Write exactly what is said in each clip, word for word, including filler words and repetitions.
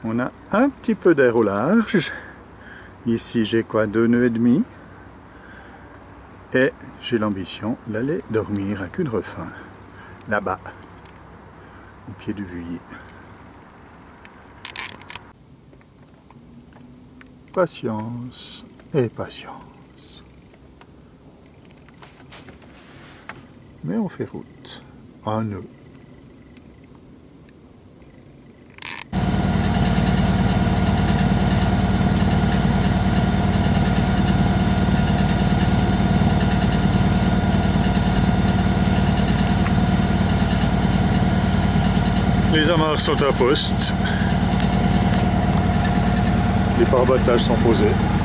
On a un petit peu d'air au large. Ici j'ai quoi, deux nœuds et demi. Et j'ai l'ambition d'aller dormir à Cudrefin, là-bas, au pied du Vuilly. Patience et patience. Mais on fait route. Un nœud. Les amarres sont à poste. Les pare-battages sont posés.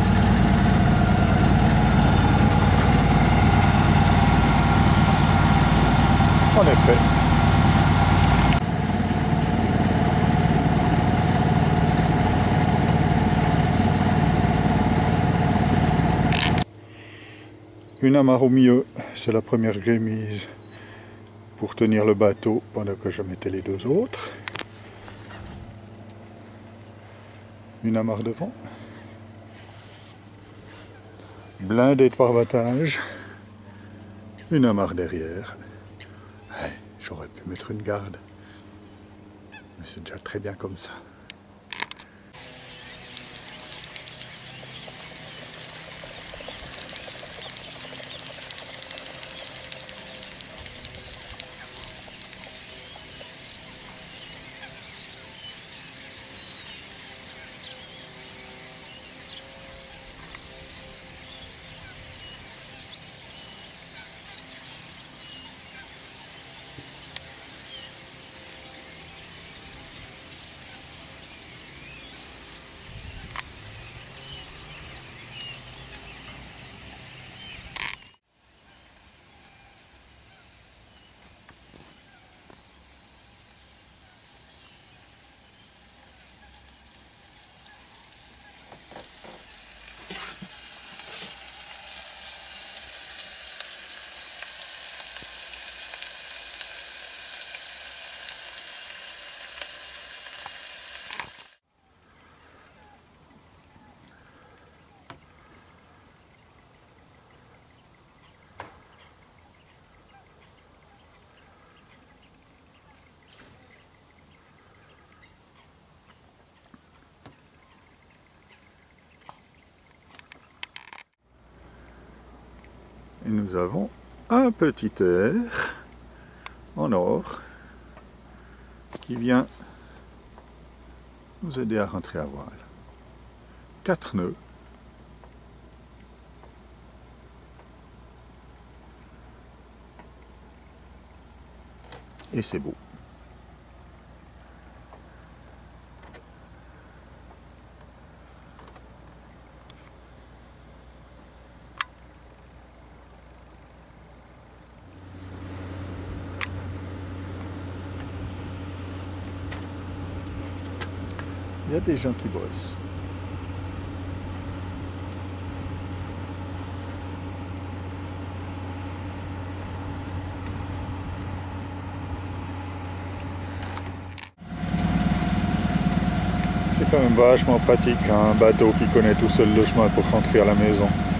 On est prêt. Une amarre au milieu, c'est la première que j'ai mise pour tenir le bateau pendant que je mettais les deux autres. Une amarre devant. Blindée de pare-battage. Une amarre derrière. Ouais, j'aurais pu mettre une garde. Mais c'est déjà très bien comme ça. Et nous avons un petit air en or qui vient nous aider à rentrer à voile. Quatre nœuds. Et c'est beau. Il y a des gens qui bossent. C'est quand même vachement pratique, un bateau qui connaît tout seul le chemin pour rentrer à la maison.